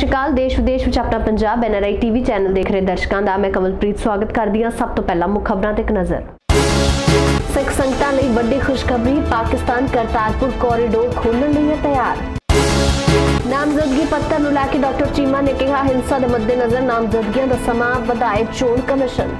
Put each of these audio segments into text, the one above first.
श्री अकाल। देश विदेश में अपना पंजाब NRI TV चैनल देख रहे दर्शकों का मैं कमलप्रीत स्वागत करती हाँ। सब तो पहला मुख खबरों ते एक नज़र। सिख संगतां लई वड्डी खुशखबरी, पाकिस्तान करतारपुर कॉरीडोर खोलण लई है तैयार। नामजदगी पत्र नूं लैके डॉक्टर चीमा ने कहा, हिंसा के मद्देनजर नामजदगियां दा समां वधाए चोण कमिशन।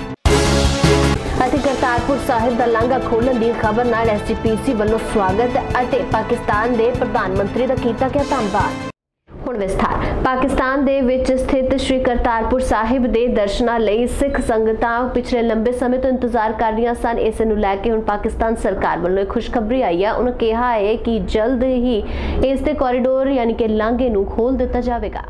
करतारपुर साहिब दा लांघा खोलण दी खबर नाल SGPC वालों स्वागत और पाकिस्तान के प्रधानमंत्री का कीता गया धन्नवाद। हुण विस्तार। पाकिस्तान दे विच स्थित श्री करतारपुर साहिब दे दर्शनां लई सिख संगतां पिछले लंबे समय तो इंतजार कर रही सन। इस नूं लैके हुण पाकिस्तान सरकार वालों खुशखबरी आई है। उन्होंने कहा है कि जल्द ही इस दे कॉरीडोर यानी कि लांघे नूं खोल दिता जाएगा।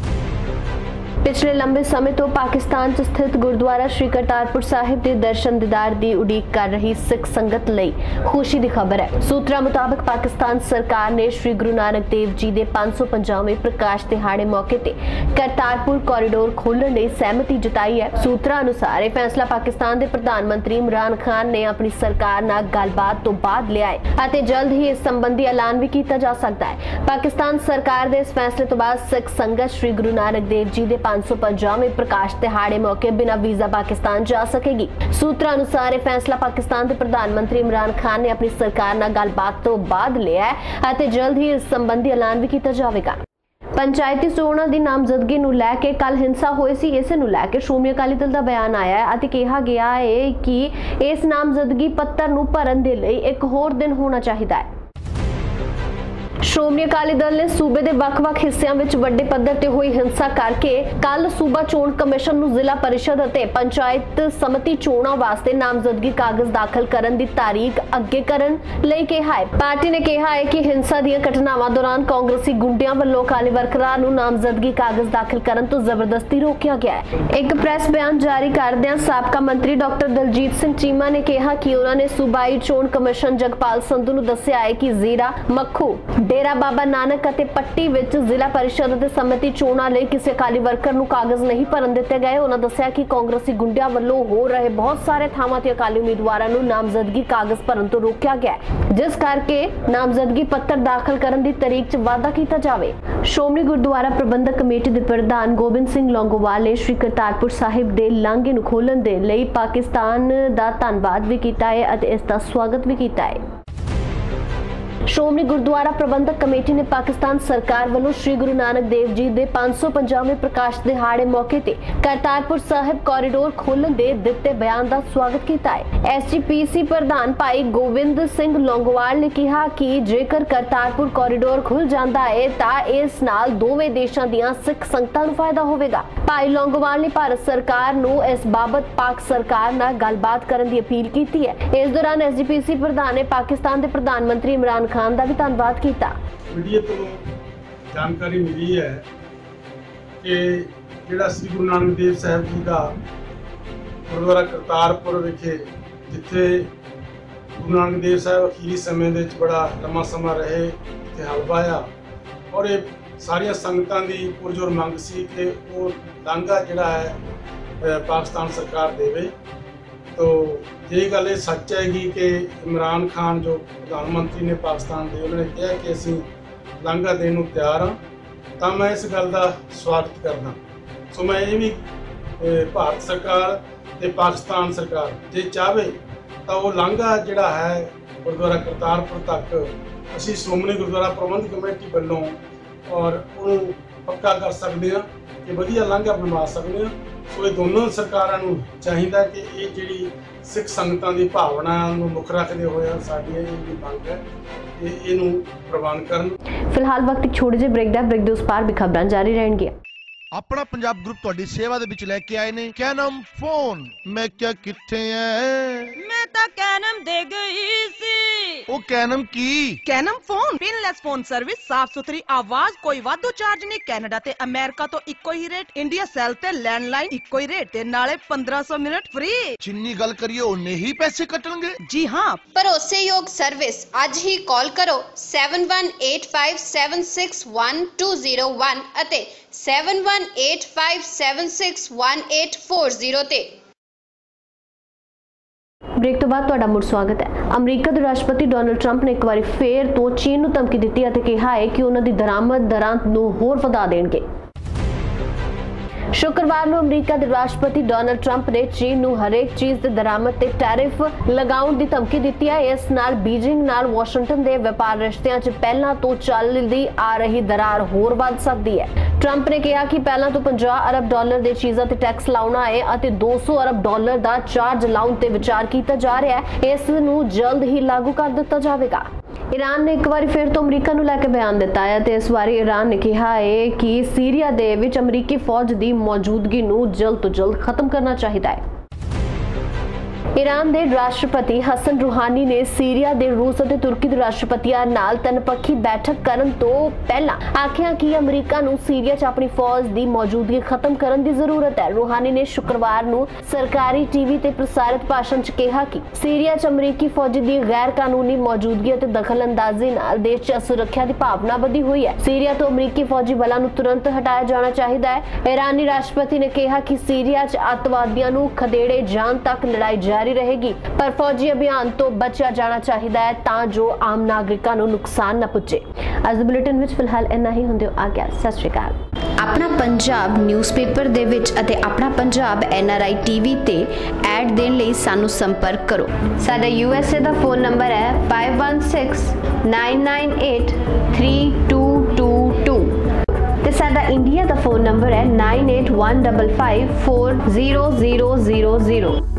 पिछले लंबे समय तो पाकिस्तान च स्थित गुरुद्वारा श्री करतारपुर साहिब के दर्शन दीदार की उड़ीक कर रही सिख संगत लई खुशी की खबर है। सूत्रों मुताबिक पाकिस्तान सरकार ने श्री गुरु नानक देव जी के 550वें प्रकाश दिहाड़े मौके ते करतारपुर कॉरीडोर खोलने की सहमति जताई है। सूत्रों अनुसार यह फैसला पाकिस्तान के प्रधानमंत्री इमरान खान ने अपनी सरकार नाल गलबात तो बाद लिया है। जल्द ही इस संबंधी ऐलान भी किया जा सकता है। पाकिस्तान सरकार के इस फैसले तो बाद सिख संगत श्री गुरु नानक देव जी के 550वें प्रकाश दिहाड़े मौके बिना वीजा पाकिस्तान जा सकेगी। सूत्रों अनुसार यह फैसला पाकिस्तान के प्रधानमंत्री इमरान खान ने अपनी सरकार नाल गलबात तो बाद लिया है। जल्द ही इस संबंधी ऐलान भी किया जाएगा। पंचायती चोणां दी नामजदगी नूं लैके कल हिंसा होई सी। इस नूं लैके श्रोमणी अकाली दल दा बयान आया है अते कहा गया है कि इस नामजदगी पत्र नूं भरन दे लई एक होर दिन होना चाहिदा है। श्रोमणी अकाली दल ने सूबे के ਵੱਖ-ਵੱਖ हिस्सों में वड्डे पद्धर ते हुई हिंसा करके कल सूबा चोण कमिशन नूं जिला परिषद और पंचायत समिति चोणां वास्ते नामजदगी कागज दाखिल करन दी तारीख अगे करन लई कहा है। पार्टी ने कहा है कि हिंसा दी घटनावां दौरान कांग्रेसी गुंडियां वल्लों अकाली वर्करां नूं नामजदगी कागज दाखिल करन तो जबरदस्ती रोकिया गया है। एक प्रेस बयान जारी करदिआं साबका मंत्री डॉक्टर दलजीत सिंह चीमा ने कहा कि उन्होंने सूबाई चोण कमिशन जगपाल संधू नूं दस्सिया है कि जीरा मक्खू डेरा बाबा नानक ਅਤੇ पट्टी विच जिला परिषद ਅਤੇ ਸਮਿਤੀ ਚੋਣਾਂ ਲਈ ਕਿਸੇ ਅਕਾਲੀ ਵਰਕਰ ਨੂੰ ਕਾਗਜ਼ ਨਹੀਂ ਭਰਨ ਦਿੱਤੇ ਗਏ। ਉਹਨਾਂ ਦੱਸਿਆ ਕਿ ਕਾਂਗਰਸੀ ਗੁੰਡਿਆਂ ਵੱਲੋਂ ਹੋ ਰਹੇ ਬਹੁਤ ਸਾਰੇ ਥਾਵਾਂ ਤੇ ਅਕਾਲੀ ਉਮੀਦਵਾਰਾਂ ਨੂੰ ਨਾਮਜ਼ਦਗੀ ਕਾਗਜ਼ ਭਰਨ ਤੋਂ ਰੋਕਿਆ ਗਿਆ ਜਿਸ ਕਰਕੇ ਨਾਮਜ਼ਦਗੀ ਪੱਤਰ ਦਾਖਲ ਕਰਨ ਦੀ ਤਾਰੀਖ 'ਚ ਵਾਧਾ ਕੀਤਾ ਜਾਵੇ। ਸ਼੍ਰੋਮਣੀ ਗੁਰਦੁਆਰਾ ਪ੍ਰਬੰਧਕ ਕਮੇਟੀ ਦੇ ਪ੍ਰਧਾਨ ਗੋਬਿੰਦ ਸਿੰਘ ਲੌਂਗੋਵਾਲ ਨੇ ਸ਼੍ਰੀ ਕਰਤਾਰਪੁਰ ਸਾਹਿਬ ਦੇ ਲਾਂਘੇ ਨੂੰ ਖੋਲ੍ਹਣ ਦੇ ਲਈ ਪਾਕਿਸਤਾਨ ਦਾ ਧੰਨਵਾਦ ਵੀ ਕੀਤਾ ਹੈ ਅਤੇ ਇਸ ਦਾ ਸਵਾਗਤ ਵੀ ਕੀਤਾ ਹੈ। श्रोमणी गुरुद्वारा प्रबंधक कमेटी ने पाकिस्तान सरकार वालों श्री गुरु नानक देव जी के 550वें प्रकाश दिहाड़े मौके ते करतारपुर साहिब कॉरीडोर खोलने दे दिते बयान का स्वागत किया है। SGPC प्रधान भाई गोविंद सिंह लौंगोवाल ने कहा कि जेकर करतारपुर कॉरीडोर खुल जाता है तो इस नाल दोवें देशों दीआं सिख संगतां नूं फायदा होवेगा। भाई लौंगोवाल ने भारत सरकार नूं इस बाबत पाक सरकार नाल गलबात करन दी अपील की है। इस दौरान SGPC प्रधान ने पाकिस्तान के प्रधानमंत्री इमरान खान का भी धन्यवाद किया। मीडिया तो जानकारी मिली है कि जिहड़ा श्री गुरु नानक देव साहब जी का गुरुद्वारा करतारपुर विखे जिथे गुरु नानक देव साहब अखीरी समय दे बड़ा लंबा समा रहे इत्थे हल पाया और ये सारिया संगतां दी पुरजोर मंग सी कि वो लांघा जिहड़ा है पाकिस्तान सरकार देवे। तो ये गल सच हैगी कि इमरान खान जो प्रधानमंत्री ने पाकिस्तान के उन्होंने कहा कि असीं लांघा देने को तैयार हाँ, तो मैं इस गल का स्वागत करदा। सो मैं ये भी भारत सरकार ते पाकिस्तान सरकार जे चाहे तो वो लांघा जिहड़ा है गुरुद्वारा करतारपुर तक असीं श्रोमणी गुरुद्वारा प्रबंधक कमेटी वालों और उन्होंने पक्का कर सकते हैं कि वधिया लांघा बनवा सकते हैं। सो ये दोनों सरकारों को चाहिए कि ये जिहड़ी सिख संगतां दी भावना नूं मुख रखते हुए साडी ये मंग है कि इहनूं प्रवान करन। फिलहाल वक्त एक छोटे जे ब्रेक दे उस पार भी खबरां जारी रहणगीਆਂ। अपना पंजाब ग्रुप तुहाडी सेवा दे विच लेके आए ने कैनम फोन। मैं क्या किथे है मैं तो कैनम दे गई सी। ओ कैनम की कैनम फोन पिनलेस फोन सर्विस, साफ सुथरी आवाज, कोई वाधू चार्ज नहीं। कैनेडा ते अमेरिका तो इको ही रेट, इंडिया सेल ते लैंडलाइन इको ही रेट ते नाले 1500 मिनट फ्री। जिन्नी गल करिए उन्ने ही पैसे कटणगे। जी हाँ, भरोसेयोग सर्विस आज ही कॉल करो 7185761201 अते 7185761840 ते। ब्रेक तो बाद तुहाडा मुड़ स्वागत है। अमरीका के राष्ट्रपति डोनाल्ड ट्रंप ने एक बार फिर तो चीन नूं धमकी दी है कि उन्हां दी दरामद दरां नूं होर वधा देणगे। शुक्रवार ਨੂੰ ਅਮਰੀਕਾ ਦੇ ਰਾਸ਼ਟਰਪਤੀ ਡੋਨਾਲਡ ਟਰੰਪ ਨੇ ਚੀਨ ਨੂੰ ਹਰੇਕ ਚੀਜ਼ ਦੇ ਦਰਾਮਦ ਤੇ ਟੈਰਿਫ ਲਗਾਉਣ ਦੀ ਧਮਕੀ ਦਿੱਤੀ ਹੈ। ਇਸ ਨਾਲ ਬੀजिंग ਨਾਲ ਵਾਸ਼ਿੰਗਟਨ ਦੇ ਵਪਾਰ ਰਿਸ਼ਤਿਆਂ 'ਚ ਪਹਿਲਾਂ ਤੋਂ ਚੱਲਦੀ ਆ ਰਹੀ ਦਰਾਰ ਹੋਰ ਵੱਧ ਸਕਦੀ ਹੈ। ਟਰੰਪ ਨੇ ਕਿਹਾ ਕਿ ਪਹਿਲਾਂ ਤੋਂ $50 ਅਰਬ ਦੇ ਚੀਜ਼ਾਂ ਤੇ ਟੈਕਸ ਲਾਉਣਾ ਹੈ ਅਤੇ $200 ਅਰਬ ਦਾ ਚਾਰਜ ਲਾਉਣ ਤੇ ਵਿਚਾਰ ਕੀਤਾ ਜਾ ਰਿਹਾ ਹੈ। ਇਸ ਨੂੰ ਜਲਦ ਹੀ ਲਾਗੂ ਕਰ ਦਿੱਤਾ ਜਾਵੇਗਾ। ईरान ने एक बार फिर तो अमरीका ਨੂੰ ਲੈ ਕੇ ਬਿਆਨ ਦਿੱਤਾ ਹੈ ਤੇ ਇਸ ਵਾਰੀ ईरान ਨੇ ਕਿਹਾ ਹੈ ਕਿ ਸੀਰੀਆ ਦੇ ਵਿੱਚ ਅਮਰੀਕੀ ਫੌਜ ਦੀ ਮੌਜੂਦਗੀ ਨੂੰ ਜਲਦ ਤੋਂ ਜਲਦ ਖਤਮ ਕਰਨਾ ਚਾਹੀਦਾ ਹੈ। ईरान ਦੇ ਰਾਸ਼ਟਰਪਤੀ ਹਸਨ ਰੂਹਾਨੀ ਨੇ ਸੀਰੀਆ ਦੇ ਰੂਸ ਅਤੇ ਤੁਰਕੀ ਦੇ ਰਾਸ਼ਟਰਪਤੀਆਂ ਨਾਲ ਤਿੰਨਪੱਖੀ ਬੈਠਕ ਕਰਨ ਤੋਂ ਪਹਿਲਾਂ ਆਖਿਆ ਕਿ ਅਮਰੀਕਾ ਨੂੰ ਸੀਰੀਆ 'ਚ ਆਪਣੀ ਫੌਜ ਦੀ ਮੌਜੂਦਗੀ ਖਤਮ ਕਰਨ ਦੀ ਜ਼ਰੂਰਤ ਹੈ। ਰੂਹਾਨੀ ਨੇ ਸ਼ੁੱਕਰਵਾਰ ਨੂੰ ਸਰਕਾਰੀ ਟੀਵੀ ਤੇ ਪ੍ਰਸਾਰਿਤ ਭਾਸ਼ਣ 'ਚ ਕਿਹਾ ਕਿ ਸੀਰੀਆ 'ਚ ਅਮਰੀਕੀ ਫੌਜੀ ਦੀ ਗੈਰ ਕਾਨੂੰਨੀ ਮੌਜੂਦਗੀ ਅਤੇ ਦਖਲਅੰਦਾਜ਼ੀ ਨਾਲ ਦੇਸ਼ 'ਚ ਸੁਰੱਖਿਆ ਦੀ ਭਾਵਨਾ ਵਧੀ ਹੋਈ ਹੈ। ਸੀਰੀਆ ਤੋਂ ਅਮਰੀਕੀ ਫੌਜੀ ਬਲਾਂ ਨੂੰ ਤੁਰੰਤ ਹਟਾਇਆ ਜਾਣਾ ਚਾਹੀਦਾ ਹੈ। ਈਰਾਨੀ ਰਾਸ਼ਟਰਪਤੀ ਨੇ ਕਿਹਾ ਕਿ ਸੀਰੀਆ 'ਚ ਅੱਤਵਾਦੀਆਂ ਨੂੰ ਖਦੇੜੇ ਜਾਣ ਤੱਕ ਲੜਾਈ ਜਾਰੀ रहेगी पर फौजी अभियान तो बचा जाना चाहिए ਤਾਂ ਜੋ ਆਮ ਨਾਗਰਿਕਾਂ ਨੂੰ ਨੁਕਸਾਨ ਨਾ ਪਹੁੰਚੇ। ਅੱਜ ਦੇ ਬੁਲੇਟਿਨ ਵਿੱਚ ਫਿਲਹਾਲ ਇੰਨਾ ਹੀ। ਹੁੰਦੇ ਆ ਗਿਆ। ਸਤਿ ਸ਼੍ਰੀ ਅਕਾਲ। ਆਪਣਾ ਪੰਜਾਬ ਨਿਊਜ਼ਪੇਪਰ ਦੇ ਵਿੱਚ ਅਤੇ ਆਪਣਾ ਪੰਜਾਬ NRI TV ਤੇ ਐਡ ਦੇਣ ਲਈ ਸਾਨੂੰ ਸੰਪਰਕ ਕਰੋ। ਸਾਡਾ USA ਦਾ ਫੋਨ ਨੰਬਰ ਹੈ 5169983222 ਤੇ ਸਾਡਾ ਇੰਡੀਆ ਦਾ ਫੋਨ ਨੰਬਰ ਹੈ 9815540000।